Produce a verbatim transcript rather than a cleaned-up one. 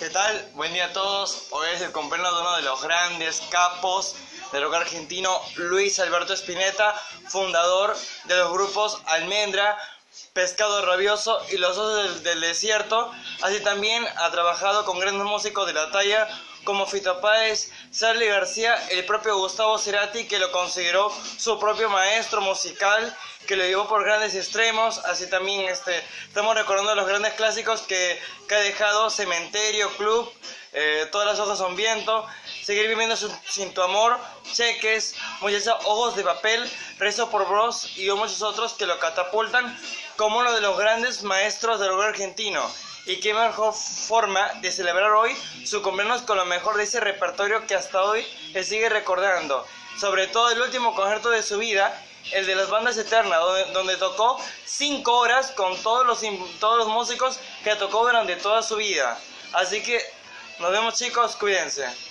¿qué tal? Buen día a todos. Hoy es el cumpleaños de uno de los grandes capos del rock argentino, Luis Alberto Spinetta, fundador de los grupos Almendra, Pescado Rabioso y Los Osos del, del Desierto. Así también ha trabajado con grandes músicos de la talla como Fito Páez, Charly García, el propio Gustavo Cerati, que lo consideró su propio maestro musical, que lo llevó por grandes extremos. Así también este, estamos recordando los grandes clásicos que, que ha dejado Cementerio, Club, eh, Todas las hojas son viento, Seguir viviendo sin, sin tu amor, Cheques, Muchacha, Ojos de papel, Rezo por Bros y muchos otros que lo catapultan como uno de los grandes maestros del rock argentino. Y qué mejor forma de celebrar hoy su cumpleaños con lo mejor de ese repertorio que hasta hoy se sigue recordando. Sobre todo el último concierto de su vida, el de las Bandas Eternas, donde, donde tocó cinco horas con todos los, todos los músicos que tocó durante toda su vida. Así que nos vemos, chicos, cuídense.